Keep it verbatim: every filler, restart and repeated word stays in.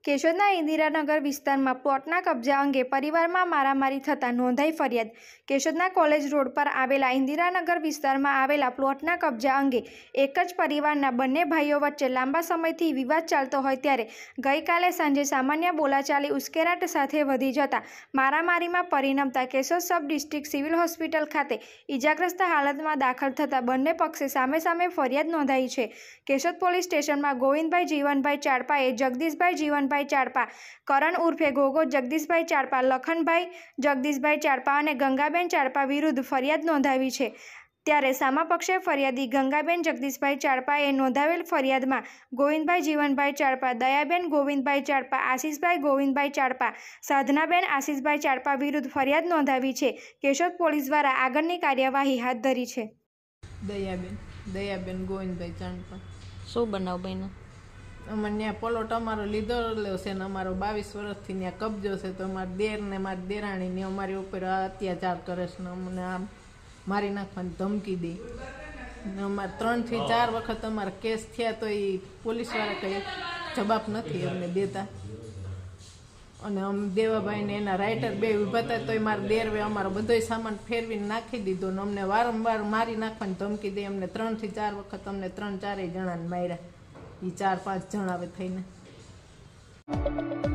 કેશોદના ઇન્દિરાનગર વિસ્તારમાં પ્લોટના કબજા અંગે પરિવારમાં મારામારી થતાં નોંધાઈ ફરિયાદ। કેશોદના કોલેજ રોડ પર આવેલા ઇન્દિરાનગર વિસ્તારમાં આવેલા પ્લોટના કબજા અંગે એક જ પરિવારના બંને ભાઈઓ વચ્ચે લાંબા સમયથી વિવાદ ચાલતો હોય ત્યારે ગઈકાલે સાંજે સામાન્ય બોલાચાલી ઉશ્કેરાટ સાથે વધી જતા મારામારીમાં પરિણમતા Keshod sub district civil hospital ખાતે ઇજાગ્રસ્ત હાલતમાં દાખલ થતા બંને પક્ષે સામે સામે ફરિયાદ નોંધાઈ છે। કેશોદ પોલીસ સ્ટેશનમાં ગોવિંદભાઈ જીવનભાઈ ચાડપાએ જગદીશભાઈ જીવનભાઈ ચાડપા, કરણ ઉર્ફે ગોગો, જગદીશભાઈ ચાડપા, લખનભાઈ જગદીશભાઈ ચાડપા અને ગંગાબેન ચાડપા વિરુદ્ધ ફરિયાદ નોંધાવી છે। ત્યારે સામા પક્ષે ફરિયાદી ગંગાબેન જગદીશભાઈ ચાડપાએ નોંધાવેલ ફરિયાદમાં ગોવિંદભાઈ જીવનભાઈ ચાડપા, દયાબેન ગોવિંદભાઈ ચાડપા, આશીષભાઈ ગોવિંદભાઈ ચાડપા, સાધનાબેન આશીષભાઈ ચાડપા વિરુદ્ધ ફરિયાદ નોંધાવી છે। કેશોદ પોલીસ દ્વારા આગળની કાર્યવાહી હાથ ધરી છે। દયાબેન દયાબેન ગોવિંદભાઈ ચાડપા। શું બનાવ બન્યો? અમે ત્યાં પલોટ અમારો લીધેલો છે ને અમારો બાવીસ વર્ષથી ત્યાં કબજો છે, તો અમારા દેર ને મારી દેરાણીને અમારી ઉપર અત્યાચાર કરે છે ને અમને આમ મારી નાખવાની ધમકી દે ને અમારે ત્રણથી ચાર વખત અમારા કેસ થયા તો એ પોલીસવાળા કંઈ જવાબ નથી અમને દેતા અને અમે દેવાભાઈને એના રાઇટર બે ઊભા હતા તો એ મારા દેરવે અમારો બધો સામાન ફેરવીને નાખી દીધો ને અમને વારંવાર મારી નાખવાની ધમકી દે। અમને ત્રણથી ચાર વખત અમને ત્રણ ચારેય જણાને માર્યા, એ ચાર પાંચ જણા આવે થઈને।